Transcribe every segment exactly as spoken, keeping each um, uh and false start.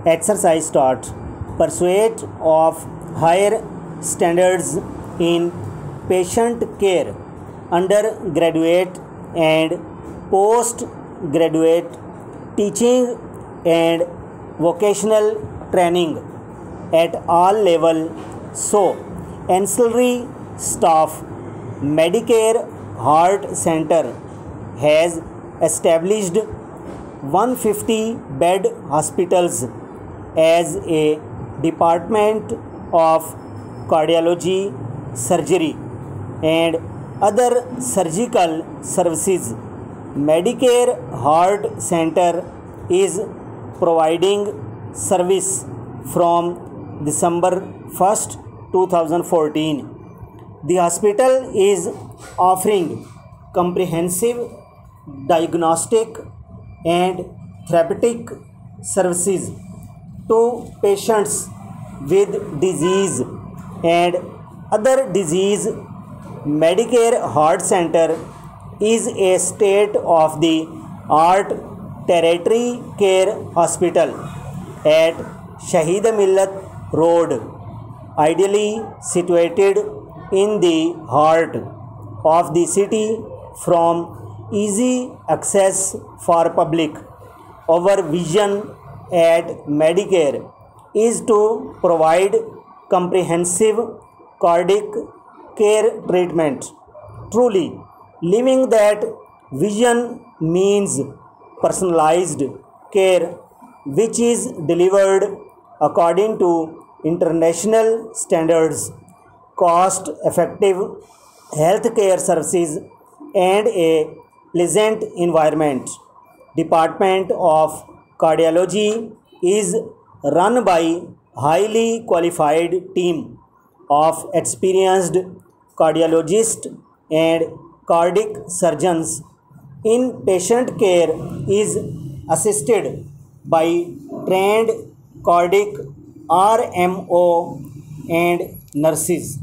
Exercise taught. Pursuit of higher standards in patient care, undergraduate and postgraduate teaching and vocational training at all levels. So, ancillary staff Medicare Heart Center has established one hundred fifty bed hospitals as a department of cardiology, surgery and other surgical services. Medicare Heart Center is providing service from December first, two thousand fourteen. The hospital is offering comprehensive diagnostic and therapeutic services to patients with disease and other disease. Medicare Heart Center is a state-of-the-art tertiary care hospital at Shaheed Millat Road, ideally situated in the heart of the city from easy access for public. Our vision at Medicare is to provide comprehensive cardiac care treatment. Truly, living that vision means personalized care which is delivered according to international standards, cost-effective healthcare services and a pleasant environment. Department of Cardiology is run by highly qualified team of experienced cardiologists and cardiac surgeons. In patient care is assisted by trained cardiac R M O and nurses.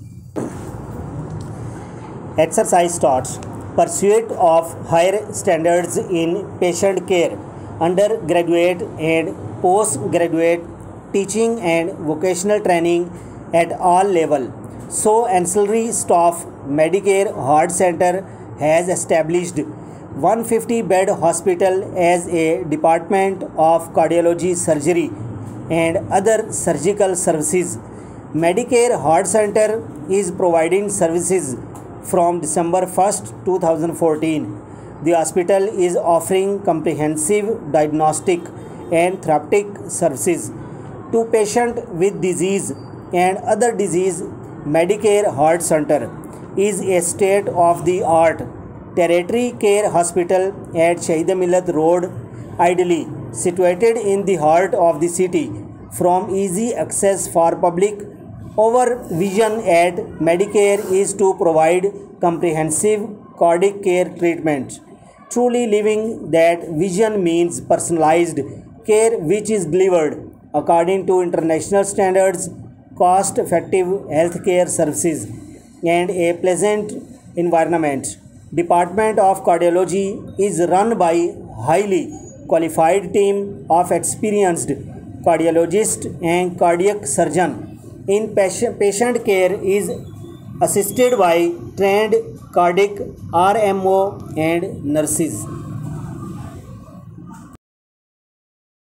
Exercise taught. Pursuit of higher standards in patient care, undergraduate and postgraduate teaching and vocational training at all levels. So, ancillary staff Medicare Heart Center has established one hundred fifty bed hospital as a department of cardiology, surgery and other surgical services. Medicare Heart Center is providing services from December first, two thousand fourteen. The hospital is offering comprehensive diagnostic and therapeutic services to patients with disease and other disease. Medicare Heart Center is a state-of-the-art tertiary care hospital at Shaheed Millat Road, ideally situated in the heart of the city from easy access for public. Our vision at Medicare is to provide comprehensive cardiac care treatment. Truly living that vision means personalized care which is delivered according to international standards, cost-effective healthcare services and a pleasant environment. Department of Cardiology is run by highly qualified team of experienced cardiologists and cardiac surgeon. In patient, patient care is assisted by trained cardiac R M O and nurses.